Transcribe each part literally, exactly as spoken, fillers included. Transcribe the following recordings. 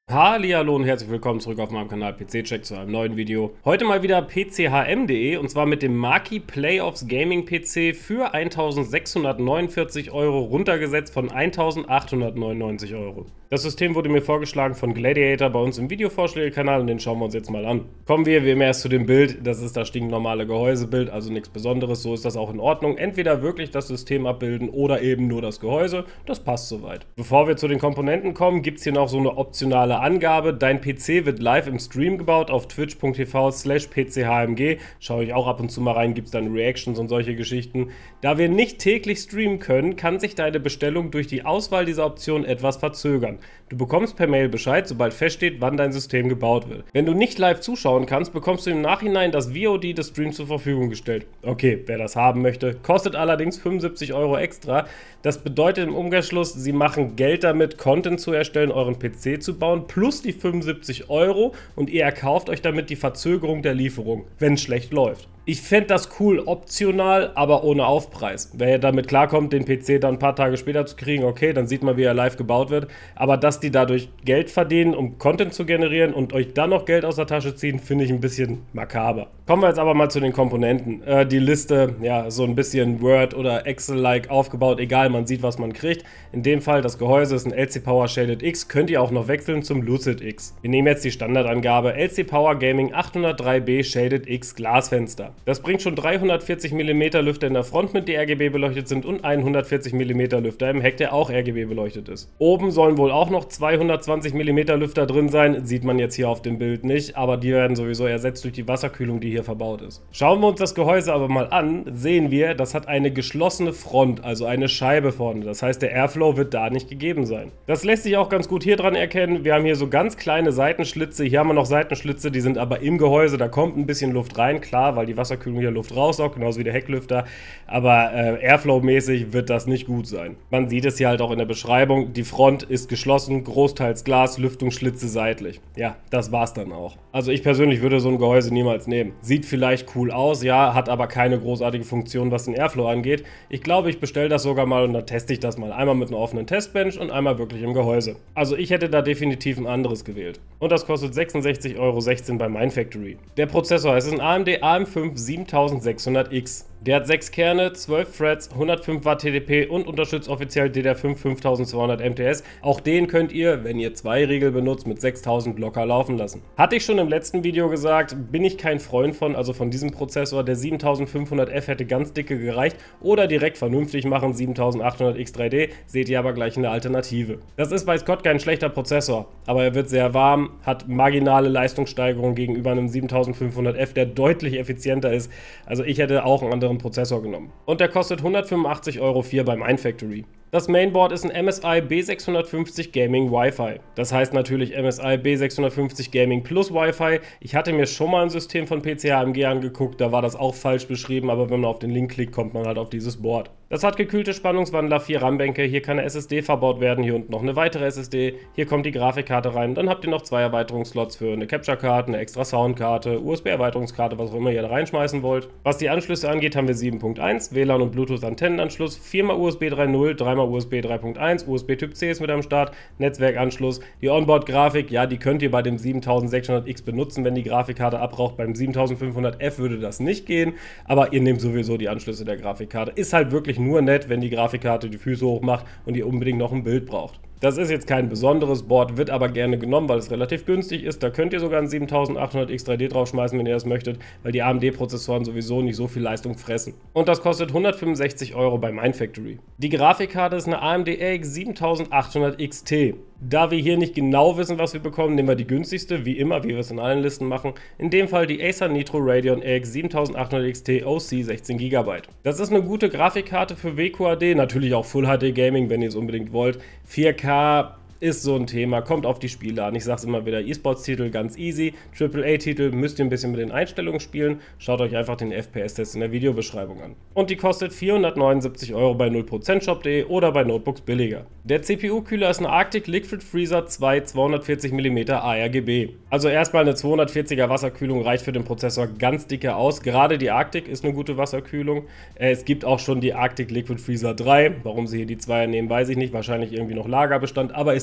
Hallihallo und herzlich willkommen zurück auf meinem Kanal P C-Check zu einem neuen Video. Heute mal wieder P C H M punkt de und zwar mit dem Marquee Playoffs Gaming P C für eintausendsechshundertneunundvierzig Euro runtergesetzt von eintausendachthundertneunundneunzig Euro. Das System wurde mir vorgeschlagen von Gladiator bei uns im Videovorschläge-Kanal und den schauen wir uns jetzt mal an. Kommen wir wie immer erst zu dem Bild. Das ist das stinknormale Gehäusebild, also nichts Besonderes, so ist das auch in Ordnung. Entweder wirklich das System abbilden oder eben nur das Gehäuse, das passt soweit. Bevor wir zu den Komponenten kommen, gibt es hier noch so eine optionale Angabe. Dein P C wird live im Stream gebaut auf twitch punkt tv slash p c h m g. Schaue ich auch ab und zu mal rein, gibt es dann Reactions und solche Geschichten. Da wir nicht täglich streamen können, kann sich deine Bestellung durch die Auswahl dieser Option etwas verzögern. Du bekommst per Mail Bescheid, sobald feststeht, wann dein System gebaut wird. Wenn du nicht live zuschauen kannst, bekommst du im Nachhinein das V O D des Streams zur Verfügung gestellt. Okay, wer das haben möchte, kostet allerdings fünfundsiebzig Euro extra. Das bedeutet im Umkehrschluss, sie machen Geld damit, Content zu erstellen, euren P C zu bauen, plus die fünfundsiebzig Euro und ihr erkauft euch damit die Verzögerung der Lieferung, wenn es schlecht läuft. Ich fände das cool, optional, aber ohne Aufpreis. Wer damit klarkommt, den P C dann ein paar Tage später zu kriegen, okay, dann sieht man, wie er live gebaut wird. Aber dass die dadurch Geld verdienen, um Content zu generieren und euch dann noch Geld aus der Tasche ziehen, finde ich ein bisschen makaber. Kommen wir jetzt aber mal zu den Komponenten. Äh, die Liste, ja, so ein bisschen Word- oder Excel-like aufgebaut, egal, man sieht, was man kriegt. In dem Fall, das Gehäuse ist ein L C Power Shaded X, könnt ihr auch noch wechseln zum Lucid X. Wir nehmen jetzt die Standardangabe L C Power Gaming achthundertdrei B Shaded X Glasfenster. Das bringt schon dreihundertvierzig Millimeter Lüfter in der Front mit, die R G B beleuchtet sind, und hundertvierzig Millimeter Lüfter im Heck, der auch R G B beleuchtet ist. Oben sollen wohl auch noch zweihundertzwanzig Millimeter Lüfter drin sein, sieht man jetzt hier auf dem Bild nicht, aber die werden sowieso ersetzt durch die Wasserkühlung, die hier verbaut ist. Schauen wir uns das Gehäuse aber mal an, sehen wir, das hat eine geschlossene Front, also eine Scheibe vorne. Das heißt, der Airflow wird da nicht gegeben sein. Das lässt sich auch ganz gut hier dran erkennen. Wir haben hier so ganz kleine Seitenschlitze, hier haben wir noch Seitenschlitze, die sind aber im Gehäuse, da kommt ein bisschen Luft rein, klar, weil die Wasserkühlung hier Luft raussaugt, genauso wie der Hecklüfter, aber äh, Airflow-mäßig wird das nicht gut sein. Man sieht es hier halt auch in der Beschreibung, die Front ist geschlossen, großteils Glas, Lüftungsschlitze seitlich. Ja, das war's dann auch. Also ich persönlich würde so ein Gehäuse niemals nehmen. Sieht vielleicht cool aus, ja, hat aber keine großartige Funktion, was den Airflow angeht. Ich glaube, ich bestelle das sogar mal und dann teste ich das mal. Einmal mit einer offenen Testbench und einmal wirklich im Gehäuse. Also ich hätte da definitiv ein anderes gewählt. Und das kostet sechsundsechzig Euro sechzehn bei Mindfactory. Der Prozessor, es ist ein A M D A M fünf siebentausendsechshundert X. Der hat sechs Kerne, zwölf Threads, hundertfünf Watt T D P und unterstützt offiziell D D R fünf fünftausendzweihundert M T S. Auch den könnt ihr, wenn ihr zwei Riegel benutzt, mit sechstausend locker laufen lassen. Hatte ich schon im letzten Video gesagt, bin ich kein Freund von, also von diesem Prozessor. Der siebentausendfünfhundert F hätte ganz dicke gereicht oder direkt vernünftig machen, siebentausendachthundert X drei D, seht ihr aber gleich eine Alternative. Das ist bei Scott kein schlechter Prozessor, aber er wird sehr warm, hat marginale Leistungssteigerung gegenüber einem siebentausendfünfhundert F, der deutlich effizienter ist. Also ich hätte auch einen anderen Prozessor genommen. Und der kostet hundertfünfundachtzig Euro vier beim Mindfactory. Das Mainboard ist ein M S I B sechshundertfünfzig Gaming Wi-Fi. Das heißt natürlich M S I B sechshundertfünfzig Gaming plus Wi-Fi. Ich hatte mir schon mal ein System von P C H M punkt G angeguckt, da war das auch falsch beschrieben, aber wenn man auf den Link klickt, kommt man halt auf dieses Board. Das hat gekühlte Spannungswandler, vier RAM-Bänke, hier kann eine S S D verbaut werden, hier unten noch eine weitere S S D, hier kommt die Grafikkarte rein, dann habt ihr noch zwei Erweiterungsslots für eine Capture-Karte, eine extra Soundkarte, U S B-Erweiterungskarte, was auch immer ihr da reinschmeißen wollt. Was die Anschlüsse angeht, haben wir sieben Punkt eins, W L A N und Bluetooth-Antennenanschluss, viermal U S B drei Punkt null, dreimal U S B drei Punkt eins, U S B Typ C ist mit am Start, Netzwerkanschluss, die Onboard-Grafik, ja, die könnt ihr bei dem siebentausendsechshundert X benutzen, wenn die Grafikkarte abraucht. Beim siebentausendfünfhundert F würde das nicht gehen, aber ihr nehmt sowieso die Anschlüsse der Grafikkarte. Ist halt wirklich nur nett, wenn die Grafikkarte die Füße hoch macht und ihr unbedingt noch ein Bild braucht. Das ist jetzt kein besonderes Board, wird aber gerne genommen, weil es relativ günstig ist. Da könnt ihr sogar einen siebentausendachthundert X drei D draufschmeißen, wenn ihr das möchtet, weil die A M D-Prozessoren sowieso nicht so viel Leistung fressen. Und das kostet hundertfünfundsechzig Euro bei Mindfactory. Die Grafikkarte ist eine A M D R X siebentausendachthundert X T. Da wir hier nicht genau wissen, was wir bekommen, nehmen wir die günstigste, wie immer, wie wir es in allen Listen machen. In dem Fall die Acer Nitro Radeon R X siebentausendachthundert X T O C sechzehn Gigabyte. Das ist eine gute Grafikkarte für W Q H D, natürlich auch Full H D Gaming, wenn ihr es unbedingt wollt. vier K ist so ein Thema, kommt auf die Spiele an. Ich sag's immer wieder, E-Sports-Titel ganz easy, Triple A-Titel müsst ihr ein bisschen mit den Einstellungen spielen. Schaut euch einfach den F P S-Test in der Videobeschreibung an. Und die kostet vierhundertneunundsiebzig Euro bei null Prozent shop punkt de oder bei Notebooks billiger. Der C P U-Kühler ist ein Arctic Liquid Freezer zwei zweihundertvierzig Millimeter A R G B. Also erstmal eine zweihundertvierziger Wasserkühlung reicht für den Prozessor ganz dicke aus. Gerade die Arctic ist eine gute Wasserkühlung. Es gibt auch schon die Arctic Liquid Freezer drei. Warum sie hier die Zweier nehmen, weiß ich nicht. Wahrscheinlich irgendwie noch Lagerbestand, aber ist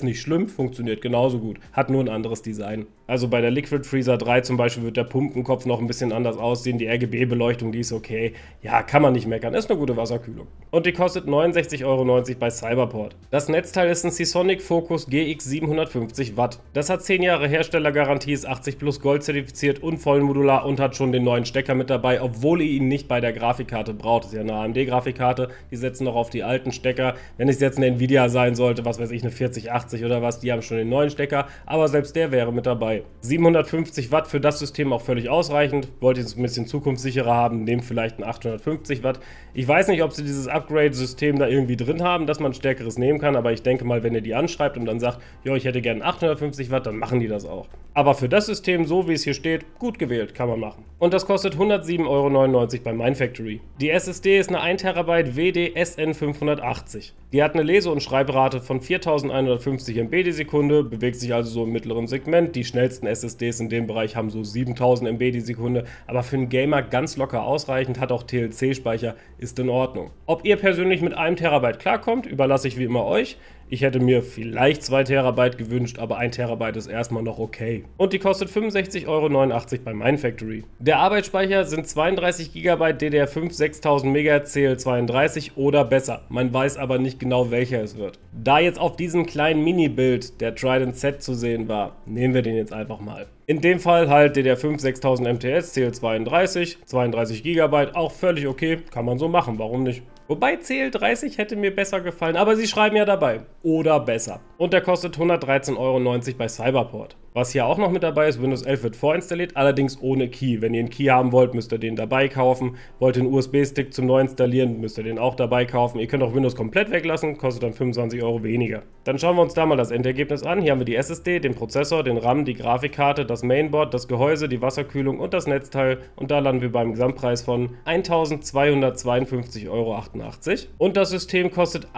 nicht schlimm, funktioniert genauso gut, hat nur ein anderes Design. Also bei der Liquid Freezer drei zum Beispiel wird der Pumpenkopf noch ein bisschen anders aussehen, die R G B-Beleuchtung, die ist okay. Ja, kann man nicht meckern, ist eine gute Wasserkühlung. Und die kostet neunundsechzig Euro neunzig bei Cyberport. Das Netzteil ist ein Seasonic Focus G X siebenhundertfünfzig Watt. Das hat zehn Jahre Herstellergarantie, ist achtzig plus Gold zertifiziert und vollmodular und hat schon den neuen Stecker mit dabei, obwohl ihr ihn nicht bei der Grafikkarte braucht. Das ist ja eine A M D-Grafikkarte, die setzen noch auf die alten Stecker. Wenn es jetzt eine Nvidia sein sollte, was weiß ich, eine vierzig achtzig oder was, die haben schon den neuen Stecker, aber selbst der wäre mit dabei. siebenhundertfünfzig Watt für das System auch völlig ausreichend. Wollt ihr es ein bisschen zukunftssicherer haben, nehmt vielleicht einen achthundertfünfzig Watt. Ich weiß nicht, ob sie dieses Upgrade-System da irgendwie drin haben, dass man stärkeres nehmen kann, aber ich denke mal, wenn ihr die anschreibt und dann sagt, jo, ich hätte gerne achthundertfünfzig Watt, dann machen die das auch. Aber für das System, so wie es hier steht, gut gewählt, kann man machen. Und das kostet hundertsieben Euro neunundneunzig bei Mindfactory. Die S S D ist eine ein Terabyte W D S N fünfhundertachtzig. Die hat eine Lese- und Schreibrate von viertausendeinhundertfünfzig Megabyte die Sekunde, bewegt sich also so im mittleren Segment. Die schnellsten S S Ds in dem Bereich haben so siebentausend Megabyte die Sekunde, aber für einen Gamer ganz locker ausreichend, hat auch T L C-Speicher, ist in Ordnung. Ob ihr persönlich mit einem Terabyte klarkommt, überlasse ich wie immer euch. Ich hätte mir vielleicht zwei Terabyte gewünscht, aber ein Terabyte ist erstmal noch okay. Und die kostet fünfundsechzig Euro neunundachtzig bei Mindfactory. Der Arbeitsspeicher sind zweiunddreißig Gigabyte D D R fünf sechstausend Megahertz C L zweiunddreißig oder besser. Man weiß aber nicht genau, welcher es wird. Da jetzt auf diesem kleinen Mini-Bild der Trident Z zu sehen war, nehmen wir den jetzt einfach mal. In dem Fall halt D D R fünf sechstausend M T S, C L zweiunddreißig, zweiunddreißig Gigabyte, auch völlig okay, kann man so machen, warum nicht? Wobei C L dreißig hätte mir besser gefallen, aber sie schreiben ja dabei. Oder besser. Und der kostet hundertdreizehn Euro neunzig bei Cyberport. Was hier auch noch mit dabei ist, Windows elf wird vorinstalliert, allerdings ohne Key. Wenn ihr einen Key haben wollt, müsst ihr den dabei kaufen. Wollt ihr einen U S B-Stick zum Neuinstallieren, müsst ihr den auch dabei kaufen. Ihr könnt auch Windows komplett weglassen, kostet dann fünfundzwanzig Euro weniger. Dann schauen wir uns da mal das Endergebnis an. Hier haben wir die S S D, den Prozessor, den RAM, die Grafikkarte, das Mainboard, das Gehäuse, die Wasserkühlung und das Netzteil. Und da landen wir beim Gesamtpreis von eintausendzweihundertzweiundfünfzig Euro achtundachtzig. Und das System kostet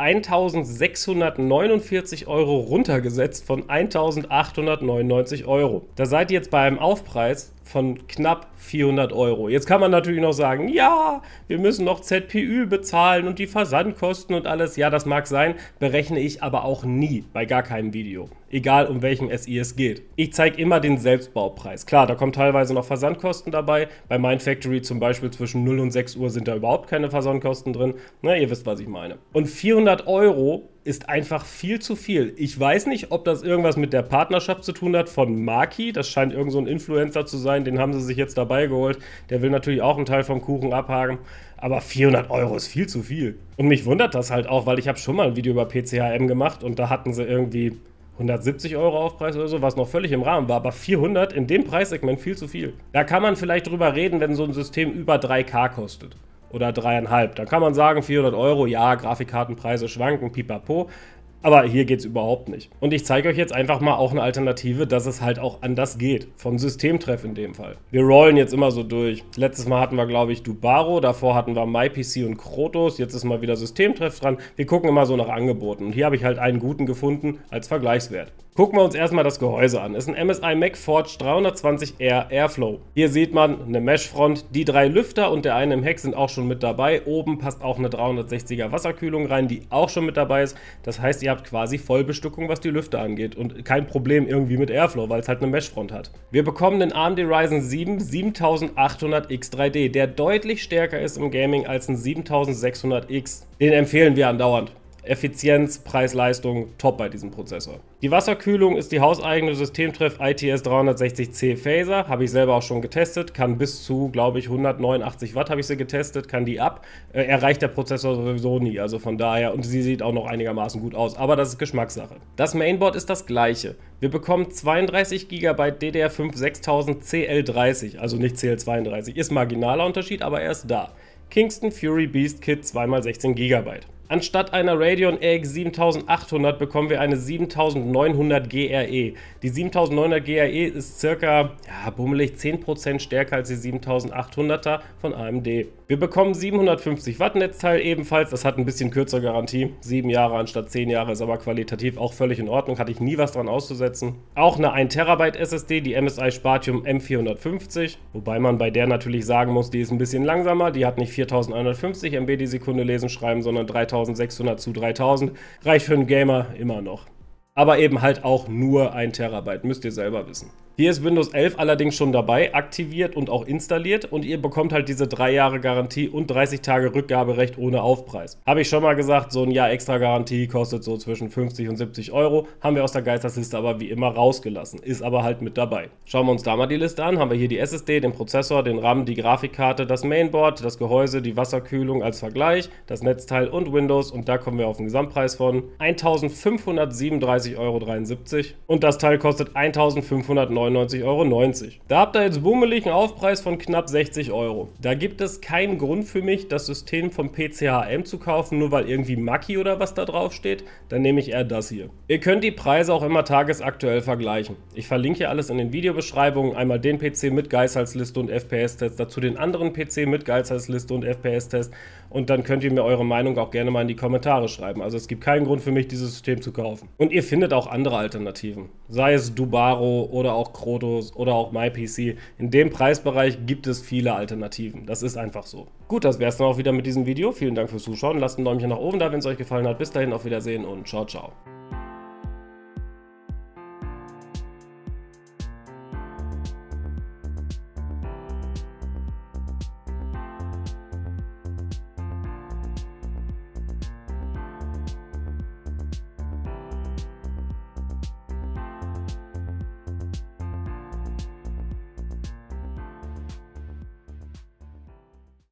eintausendsechshundertneunundvierzig Euro, runtergesetzt von eintausendachthundertneunundneunzig Euro. Da seid ihr jetzt bei einem Aufpreis von knapp vierhundert Euro. Jetzt kann man natürlich noch sagen, ja, wir müssen noch Z P Ü bezahlen und die Versandkosten und alles. Ja, das mag sein, berechne ich aber auch nie bei gar keinem Video. Egal, um welchen S I es geht. Ich zeige immer den Selbstbaupreis. Klar, da kommen teilweise noch Versandkosten dabei. Bei Mindfactory zum Beispiel zwischen null und sechs Uhr sind da überhaupt keine Versandkosten drin. Na, ihr wisst, was ich meine. Und vierhundert Euro ist einfach viel zu viel. Ich weiß nicht, ob das irgendwas mit der Partnerschaft zu tun hat von Maki. Das scheint irgend so ein Influencer zu sein. Den haben sie sich jetzt dabei geholt. Der will natürlich auch einen Teil vom Kuchen abhaken. Aber vierhundert Euro ist viel zu viel. Und mich wundert das halt auch, weil ich habe schon mal ein Video über P C H M gemacht und da hatten sie irgendwie hundertsiebzig Euro Aufpreis oder so, was noch völlig im Rahmen war, aber vierhundert in dem Preissegment viel zu viel. Da kann man vielleicht drüber reden, wenn so ein System über drei K kostet. Oder dreieinhalb. Da kann man sagen, vierhundert Euro, ja, Grafikkartenpreise schwanken, pipapo. Aber hier geht es überhaupt nicht. Und ich zeige euch jetzt einfach mal auch eine Alternative, dass es halt auch anders geht. Vom Systemtreff in dem Fall. Wir rollen jetzt immer so durch. Letztes Mal hatten wir, glaube ich, Dubaro. Davor hatten wir MyPC und Krotos. Jetzt ist mal wieder Systemtreff dran. Wir gucken immer so nach Angeboten. Und hier habe ich halt einen guten gefunden als Vergleichswert. Gucken wir uns erstmal das Gehäuse an. Es ist ein M S I MacForge dreihundertzwanzig R Airflow. Hier sieht man eine Meshfront. Die drei Lüfter und der eine im Heck sind auch schon mit dabei. Oben passt auch eine dreihundertsechziger Wasserkühlung rein, die auch schon mit dabei ist. Das heißt, ihr habt quasi Vollbestückung, was die Lüfter angeht. Und kein Problem irgendwie mit Airflow, weil es halt eine Meshfront hat. Wir bekommen den A M D Ryzen sieben siebentausendachthundert X drei D, der deutlich stärker ist im Gaming als ein siebentausendsechshundert X. Den empfehlen wir andauernd. Effizienz, Preis-Leistung, top bei diesem Prozessor. Die Wasserkühlung ist die hauseigene Systemtreff I T S dreihundertsechzig C Phaser, habe ich selber auch schon getestet, kann bis zu, glaube ich, hundertneunundachtzig Watt habe ich sie getestet, kann die ab, äh, erreicht der Prozessor sowieso nie, also von daher, und sie sieht auch noch einigermaßen gut aus, aber das ist Geschmackssache. Das Mainboard ist das gleiche. Wir bekommen zweiunddreißig Gigabyte D D R fünf sechstausend C L dreißig, also nicht C L zweiunddreißig, ist marginaler Unterschied, aber er ist da. Kingston Fury Beast Kit zwei mal sechzehn Gigabyte. Anstatt einer Radeon R X siebentausendachthundert bekommen wir eine siebentausendneunhundert G R E. Die siebentausendneunhundert G R E ist circa, ja, bummelig zehn Prozent stärker als die siebentausendachthunderter von A M D. Wir bekommen siebenhundertfünfzig Watt Netzteil ebenfalls, das hat ein bisschen kürzer Garantie, sieben Jahre anstatt zehn Jahre, ist aber qualitativ auch völlig in Ordnung, hatte ich nie was dran auszusetzen. Auch eine ein Terabyte S S D, die M S I Spatium M vierhundertfünfzig, wobei man bei der natürlich sagen muss, die ist ein bisschen langsamer, die hat nicht viertausendeinhundertfünfzig Megabyte die Sekunde lesen, schreiben, sondern dreitausendsechshundert zu dreitausend, reicht für einen Gamer immer noch. aber eben halt auch nur ein Terabyte, müsst ihr selber wissen. Hier ist Windows elf allerdings schon dabei, aktiviert und auch installiert und ihr bekommt halt diese drei Jahre Garantie und dreißig Tage Rückgaberecht ohne Aufpreis. Habe ich schon mal gesagt, so ein Jahr extra Garantie kostet so zwischen fünfzig und siebzig Euro, haben wir aus der Geistersliste aber wie immer rausgelassen, ist aber halt mit dabei. Schauen wir uns da mal die Liste an, haben wir hier die S S D, den Prozessor, den RAM, die Grafikkarte, das Mainboard, das Gehäuse, die Wasserkühlung als Vergleich, das Netzteil und Windows und da kommen wir auf einen Gesamtpreis von eintausendfünfhundertsiebenunddreißig Euro dreiundsiebzig und das Teil kostet eintausendfünfhundertneunundneunzig Euro neunzig. Da habt ihr jetzt bummelig einen Aufpreis von knapp sechzig Euro. Da gibt es keinen Grund für mich, das System vom P C H M zu kaufen, nur weil irgendwie Maki oder was da drauf steht. Dann nehme ich eher das hier. Ihr könnt die Preise auch immer tagesaktuell vergleichen. Ich verlinke hier alles in den Videobeschreibungen. Einmal den P C mit Geizhalsliste und F P S-Test, dazu den anderen P C mit Geizhalsliste und F P S-Test. Und dann könnt ihr mir eure Meinung auch gerne mal in die Kommentare schreiben. Also es gibt keinen Grund für mich, dieses System zu kaufen. Und ihr findet auch andere Alternativen. Sei es Dubaro oder auch Krotos oder auch MyPC. In dem Preisbereich gibt es viele Alternativen. Das ist einfach so. Gut, das wäre es dann auch wieder mit diesem Video. Vielen Dank fürs Zuschauen. Lasst ein Däumchen nach oben da, wenn es euch gefallen hat. Bis dahin, auf Wiedersehen und ciao, ciao.